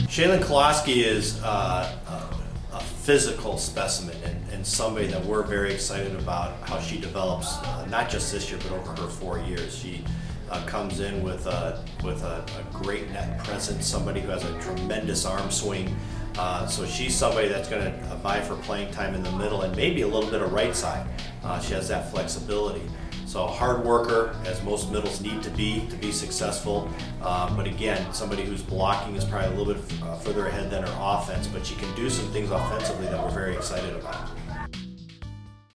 Shaylin Koloski is a physical specimen and somebody that we're very excited about how she develops, not just this year, but over her 4 years. She comes in with a great net presence, somebody who has a tremendous arm swing. So she's somebody that's going to vie for playing time in the middle and maybe a little bit of right side. She has that flexibility. So a hard worker, as most middles need to be successful. But again, somebody who's blocking is probably a little bit further ahead than her offense, but she can do some things offensively that we're very excited about.